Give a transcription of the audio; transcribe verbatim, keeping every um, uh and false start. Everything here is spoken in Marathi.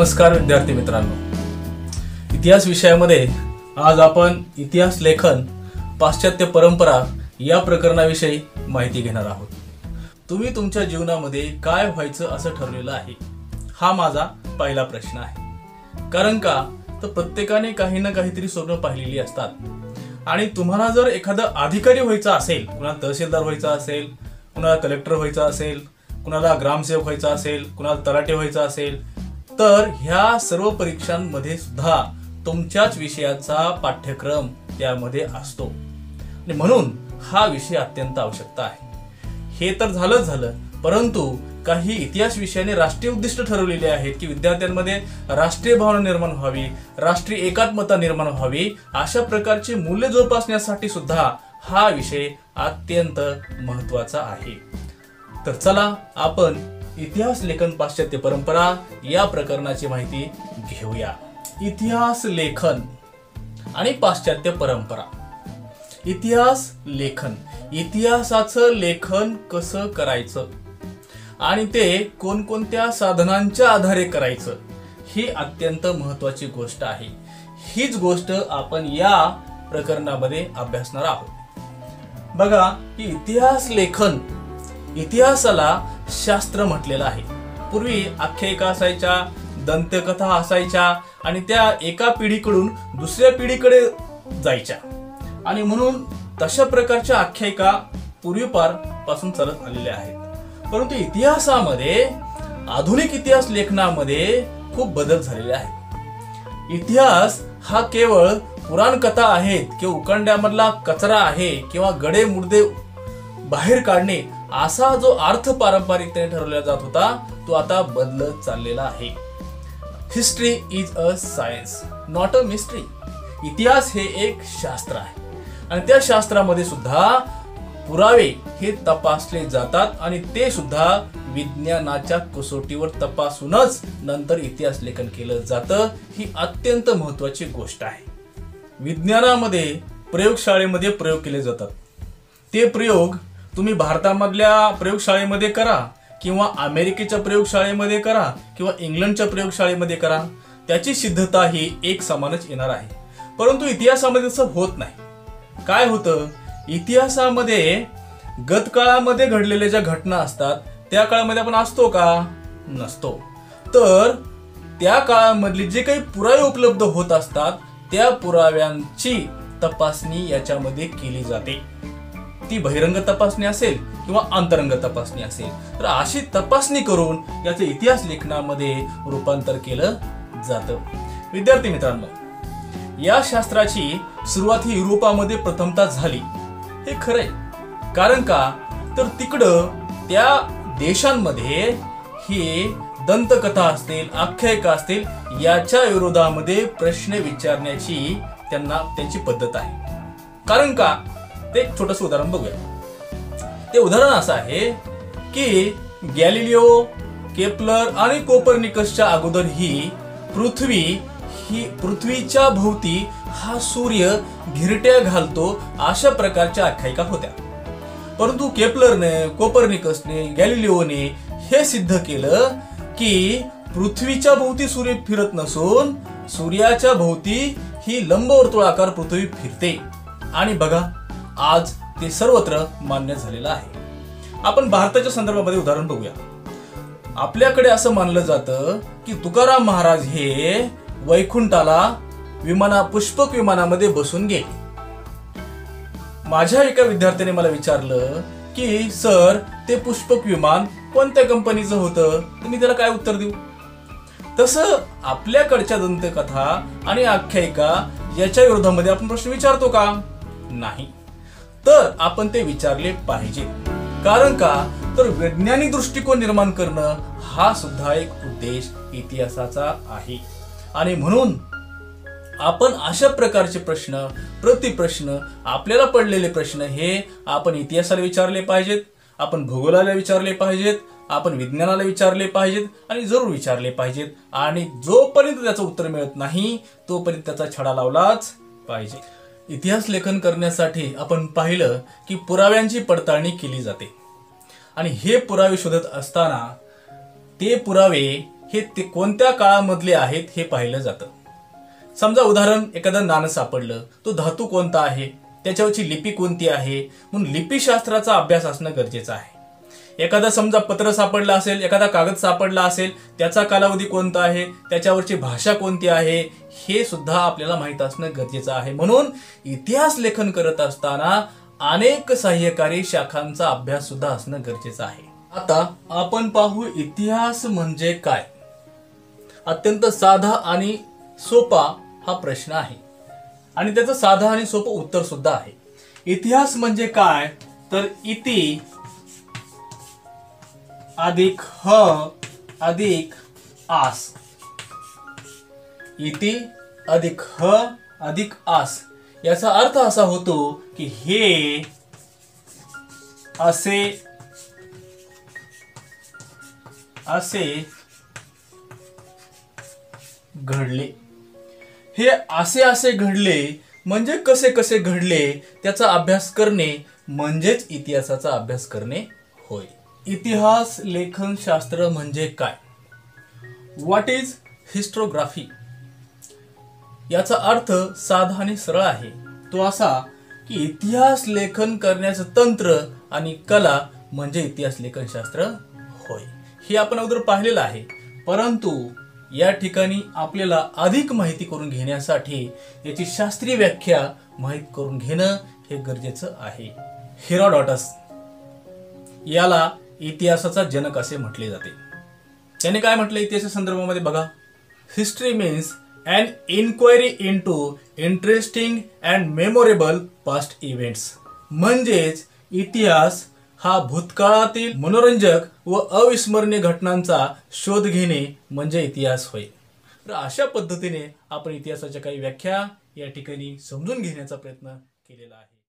नमस्कार विद्यार्थी मित्रांनो, इतिहास विषयामध्ये आज आपण इतिहास लेखन पाश्चात्य परंपरा या प्रकरणाविषयी माहिती घेणार आहोत। तुम्ही तुमच्या जीवनामध्ये काय व्हायचं असं ठरलेलं आहे, हा माझा पहिला प्रश्न आहे। कारण का तर प्रत्येकाने काही ना काहीतरी स्वप्न पाहिलेली असतात आणि तुम्हाला जर एखादा अधिकारी व्हायचा असेल, कुणाला तहसीलदार व्हायचा असेल, कुणाला कलेक्टर व्हायचा असेल, कुणाला ग्रामसेवक व्हायचा असेल, कुणाला तलाठी व्हायचा असेल, तर ह्या सर्व परीक्षांमध्ये सुद्धा तुमच्याच विषयाचा पाठ्यक्रम त्यामध्ये असतो आणि म्हणून हा विषय अत्यंत आवश्यकता आहे। हे तर झालंच झालं, परंतु काही इतिहास विषयाने राष्ट्रीय उद्दिष्ट ठरवलेले आहेत की विद्यार्थ्यांमध्ये राष्ट्रीय भावना निर्माण व्हावी, राष्ट्रीय एकात्मता निर्माण व्हावी, अशा प्रकारची मूल्य जोपासण्यासाठी सुद्धा हा विषय अत्यंत महत्त्वाचा आहे। तर चला आपण इतिहास लेखन पाश्चात्य परंपरा या प्रकरणाची माहिती घेऊया। इतिहास लेखन आणि पाश्चात्य परंपरा। इतिहास लेखन, इतिहासाचं लेखन कसं करायचं आणि ते कोणकोणत्या साधनांच्या आधारे करायचं, ही अत्यंत महत्त्वाची गोष्ट आहे। हीच गोष्ट आपण या प्रकरणामध्ये अभ्यासणार आहोत। बघा की इतिहास लेखन, इतिहासाला शास्त्र म्हटलेलं आहे। पूर्वी आख्यायिका असायच्या, दंतकथा असायच्या आणि त्या एका पिढीकडून दुसऱ्या पिढीकडे जायच्या आणि म्हणून तशा प्रकारच्या आख्यायिका पूर्वीपार पासून चालत आलेल्या आहेत। परंतु इतिहासामध्ये, आधुनिक इतिहास लेखनामध्ये खूप बदल झालेले आहेत। इतिहास हा केवळ पुराण कथा आहेत किंवा उकंड्यामधला कचरा आहे किंवा गडे मुडदे बाहेर काढणे असा जो अर्थ पारंपरिकतेने ठरवला जात होता, तो आता बदलत चाललेला आहे। History is a science, not a mystery. इतिहास हे एक शास्त्र आहे आणि त्या शास्त्रामध्ये सुद्धा पुरावे हे तपासले जातात आणि ते सुद्धा विज्ञानाच्या कसोटीवर तपासूनच नंतर इतिहास लेखन केलं जातं। ही अत्यंत महत्त्वाची गोष्ट आहे। विज्ञानामध्ये प्रयोगशाळेमध्ये प्रयोग केले जातात। ते प्रयोग तुम्ही भारतामधल्या प्रयोगशाळेमध्ये करा किंवा अमेरिकेच्या प्रयोगशाळेमध्ये करा किंवा इंग्लंडच्या प्रयोगशाळेमध्ये करा, त्याची सिद्धता ही एक समानच येणार आहे। परंतु इतिहासामध्ये तसं होत नाही। काय होतं, इतिहासामध्ये गतकाळामध्ये घडलेल्या ज्या घटना असतात त्या काळामध्ये आपण असतो का, नसतो। तर त्या काळामधली जे काही पुरावे उपलब्ध होत असतात त्या पुराव्यांची तपासणी याच्यामध्ये केली जाते। ती बहिरंग तपासणी असेल किंवा अंतरंग तपासणी असेल, तर अशी तपासणी करून याचे इतिहास लेखनामध्ये रूपांतर केलं जातं। विद्यार्थी मित्रांनो, या शास्त्राची सुरुवात ही युरोपामध्ये प्रथमतः झाली, हे खरंय। कारण का तर तिकडं त्या देशांमध्ये ही दंतकथा असतील, आख्यायिका असतील, याच्या विरोधामध्ये प्रश्न विचारण्याची त्यांना त्यांची पद्धत आहे। कारण का, ते एक छोटंसं उदाहरण बघूया। ते उदाहरण असं आहे की गॅलिलिओ, केपलर आणि कोपर्निकसच्या अगोदर ही पृथ्वी ही पृथ्वीच्या भोवती हा सूर्य घिरट्या घालतो अशा प्रकारच्या आख्यायिका होत्या। परंतु केपलरने, कोपर्निकसने, गॅलिलिओने हे सिद्ध केलं की पृथ्वीच्या भोवती सूर्य फिरत नसून सूर्याच्या भोवती ही लंबवर्तुळाकार पृथ्वी फिरते। आणि बघा, आज ते सर्वत्र मान्य झालेलं आहे। आपण भारताच्या संदर्भामध्ये उदाहरण बघूया। आपल्याकडे असं मानलं जातं की तुकाराम महाराज हे वैकुंठाला विमाना पुष्पक विमानामध्ये बसून गेले। माझ्या एका विद्यार्थ्याने मला विचारलं की सर, ते पुष्पक विमान कोणत्या कंपनीचं होतं, तर मी त्याला काय उत्तर देऊ? तसं आपल्याकडच्या दंतकथा आणि आख्यायिका याच्या विरोधामध्ये आपण प्रश्न विचारतो का? नाही। तर आपण ते विचारले पाहिजे। कारण का तर वैज्ञानिक दृष्टिकोन निर्माण करणं हा सुद्धा एक उद्देश इतिहासाचा आहे आणि म्हणून आपण अशा प्रकारचे प्रश्न, प्रतिप्रश्न, आपल्याला पडलेले प्रश्न हे आपण इतिहासाला विचारले पाहिजेत, आपण भूगोलाला विचारले पाहिजेत, आपण विज्ञानाला विचारले पाहिजेत आणि जरूर विचारले पाहिजेत। आणि जोपर्यंत त्याचं उत्तर मिळत नाही तोपर्यंत त्याचा छडा लावलाच पाहिजे। इतिहास लेखन करण्यासाठी आपण पाहिलं की पुराव्यांची पडताळणी केली जाते आणि हे पुरावे शोधत असताना ते पुरावे हे ते कोणत्या काळामधले आहेत हे पाहिलं जातं. समजा उदाहरण एखादं नाणं सापडलं, तो धातू कोणता आहे, त्याच्यावरची लिपी कोणती आहे, म्हणून लिपीशास्त्राचा अभ्यास असणं गरजेचं आहे. एखादा समजा पत्र सापडलं असेल, एखादा कागद सापडला असेल, त्याचा कालावधी कोणता आहे, त्याच्यावरची भाषा कोणती आहे, हे सुद्धा आपल्याला माहित असणं गरजेचं आहे. म्हणून इतिहास लेखन करत असताना अनेक सहाय्यकारी शाखांचा अभ्यास सुद्धा असणं गरजेचं आहे. आता आपण पाहू इतिहास म्हणजे काय. अत्यंत साधा आणि सोपा हा प्रश्न आहे आणि त्याचं साधा आणि सोपं उत्तर सुद्धा आहे. इतिहास म्हणजे काय तर इति अधिक ह अधिक आस. इति अधिक ह अधिक आस याचा अर्थ असा होतो की हे असे असे घडले. हे असे असे घडले म्हणजे कसे कसे घडले त्याचा अभ्यास करणे म्हणजेच इतिहासाचा अभ्यास करणे होय. इतिहास लेखन शास्त्र म्हणजे काय. What is historiography. याचा अर्थ साधा आणि सरळ आहे. तो असा की इतिहास लेखन करण्याचं तंत्र आणि कला म्हणजे इतिहास लेखन शास्त्र होय. हे आपण अगोदर पाहिलेलं आहे, परंतु या ठिकाणी आपल्याला अधिक माहिती करून घेण्यासाठी याची शास्त्रीय व्याख्या माहित करून घेणं हे गरजेचं आहे. हेरोडोटस याला इतिहासाचा जनक असे म्हटले जाते. त्याने काय म्हटलं इतिहासा संदर्भामध्ये बघा. History means an inquiry into interesting and memorable past events. म्हणजेच इतिहास हा भूतकाळातील मनोरंजक व अविस्मरणीय घटनांचा शोध घेणे म्हणजे इतिहास होय. तर अशा पद्धतीने आपण इतिहासाच्या काही व्याख्या या ठिकाणी समजून घेण्याचा प्रयत्न केलेला आहे.